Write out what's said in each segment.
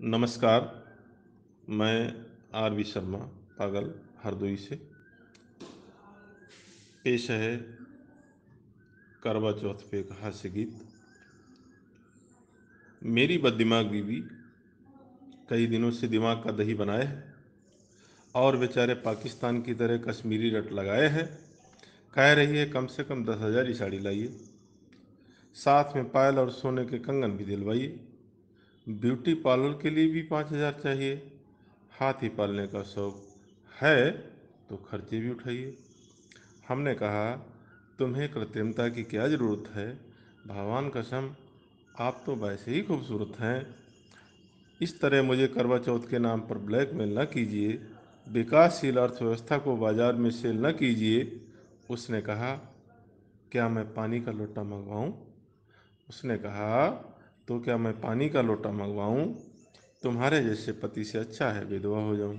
नमस्कार। मैं आर.वी. शर्मा पागल हरदोई से। पेश है करवा चौथ पे एक हास्य गीत। मेरी बददिमाग बीवी कई दिनों से दिमाग का दही बनाए है और बेचारे पाकिस्तान की तरह कश्मीरी रट लगाए हैं। कह रही है कम से कम 10,000 की साड़ी लाइए, साथ में पायल और सोने के कंगन भी दिलवाइए। ब्यूटी पार्लर के लिए भी 5,000 चाहिए। हाथी पालने का शौक है तो खर्चे भी उठाइए। हमने कहा, तुम्हें कृत्रिमता की क्या ज़रूरत है? भगवान कसम, आप तो वैसे ही खूबसूरत हैं। इस तरह मुझे करवा चौथ के नाम पर ब्लैकमेल न कीजिए। विकासशील अर्थव्यवस्था को बाजार में सेल न कीजिए। उसने कहा, क्या मैं पानी का लोटा मंगवाऊं? उसने कहा, तो क्या मैं पानी का लोटा मंगवाऊं? तुम्हारे जैसे पति से अच्छा है विधवा हो जाऊं।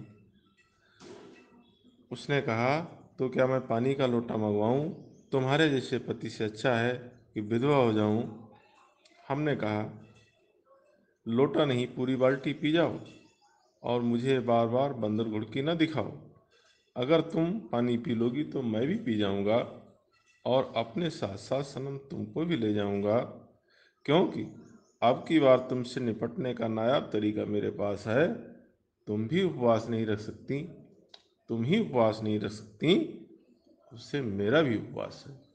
उसने कहा, तो क्या मैं पानी का लोटा मंगवाऊं? तुम्हारे जैसे पति से अच्छा है कि विधवा हो जाऊं। हमने कहा, लोटा नहीं पूरी बाल्टी पी जाओ और मुझे बार बार बंदर घुड़की न दिखाओ। अगर तुम पानी पी लोगी तो मैं भी पी जाऊंगा और अपने साथ साथ सनम तुमको भी ले जाऊंगा, क्योंकि अब की बार तुमसे निपटने का नायाब तरीका मेरे पास है। तुम भी उपवास नहीं रख सकती, तुम ही उपवास नहीं रख सकती, उससे मेरा भी उपवास है।